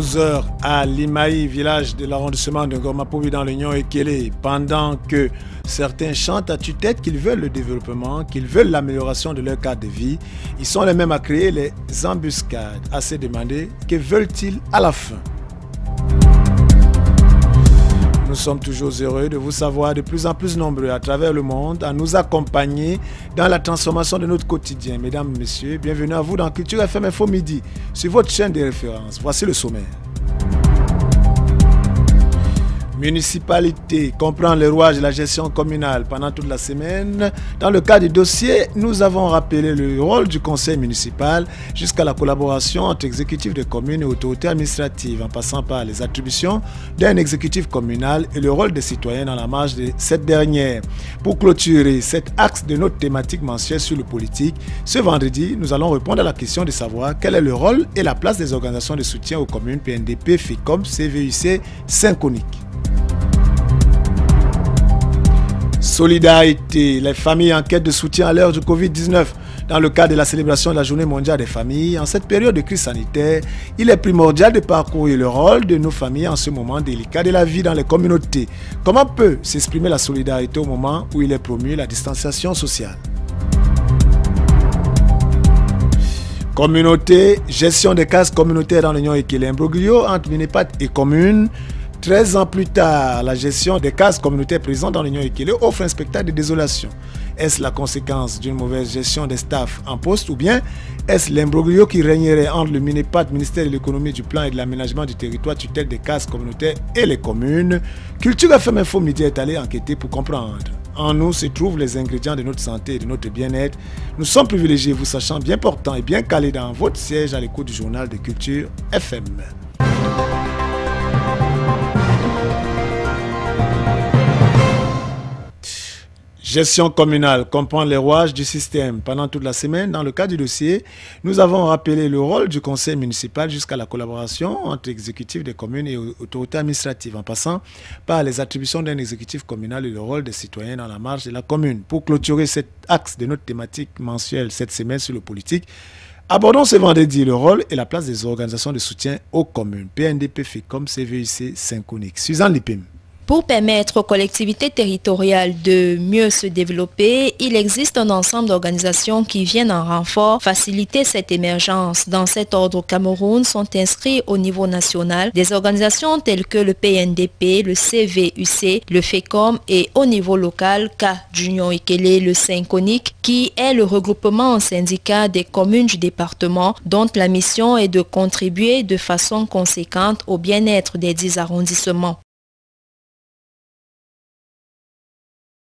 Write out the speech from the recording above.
12 heures à Limaï, village de l'arrondissement de Ngoma-Poubi dans l'Union Ekele, pendant que certains chantent à tue-tête qu'ils veulent le développement, qu'ils veulent l'amélioration de leur cadre de vie, ils sont les mêmes à créer les embuscades, à se demander que veulent-ils à la fin. Nous sommes toujours heureux de vous savoir de plus en plus nombreux à travers le monde à nous accompagner dans la transformation de notre quotidien. Mesdames, Messieurs, bienvenue à vous dans Culture FM Info Midi, sur votre chaîne de référence. Voici le sommaire. Municipalité comprend le rouage de la gestion communale pendant toute la semaine. Dans le cas du dossier, nous avons rappelé le rôle du conseil municipal jusqu'à la collaboration entre exécutifs de communes et autorités administratives, en passant par les attributions d'un exécutif communal et le rôle des citoyens dans la marge de cette dernière. Pour clôturer cet axe de notre thématique mensuelle sur le politique, ce vendredi, nous allons répondre à la question de savoir quel est le rôle et la place des organisations de soutien aux communes PNDP, FICOM, CVUC, Synconique. Solidarité, les familles en quête de soutien à l'heure du Covid-19. Dans le cadre de la célébration de la Journée mondiale des familles, en cette période de crise sanitaire, il est primordial de parcourir le rôle de nos familles en ce moment délicat de la vie dans les communautés. Comment peut s'exprimer la solidarité au moment où il est promu la distanciation sociale? Communauté, gestion des cases communautaires dans l'Union Ekele, imbroglio entre Minipat et communes. 13 ans plus tard, la gestion des cases communautaires présentes dans l'Union Ekele offre un spectacle de désolation. Est-ce la conséquence d'une mauvaise gestion des staffs en poste ou bien est-ce l'imbroglio qui régnerait entre le Minipat, ministère de l'économie, du plan et de l'aménagement du territoire, tutelle des cases communautaires et les communes? Culture FM Info Midi est allé enquêter pour comprendre. En nous se trouvent les ingrédients de notre santé et de notre bien-être. Nous sommes privilégiés, vous sachant bien portants et bien calés dans votre siège à l'écoute du journal de Culture FM. Gestion communale comprend les rouages du système. Pendant toute la semaine, dans le cas du dossier, nous avons rappelé le rôle du conseil municipal jusqu'à la collaboration entre exécutifs des communes et autorités administratives, en passant par les attributions d'un exécutif communal et le rôle des citoyens dans la marge de la commune. Pour clôturer cet axe de notre thématique mensuelle cette semaine sur le politique, abordons ce vendredi le rôle et la place des organisations de soutien aux communes, PNDP, FICOM, CVUC, Synconique. Suzanne Lipim. Pour permettre aux collectivités territoriales de mieux se développer, il existe un ensemble d'organisations qui viennent en renfort faciliter cette émergence. Dans cet ordre au Cameroun sont inscrits au niveau national des organisations telles que le PNDP, le CVUC, le FECOM et au niveau local, cas d'Union Ekele, le Synconique, qui est le regroupement en syndicat des communes du département dont la mission est de contribuer de façon conséquente au bien-être des 10 arrondissements.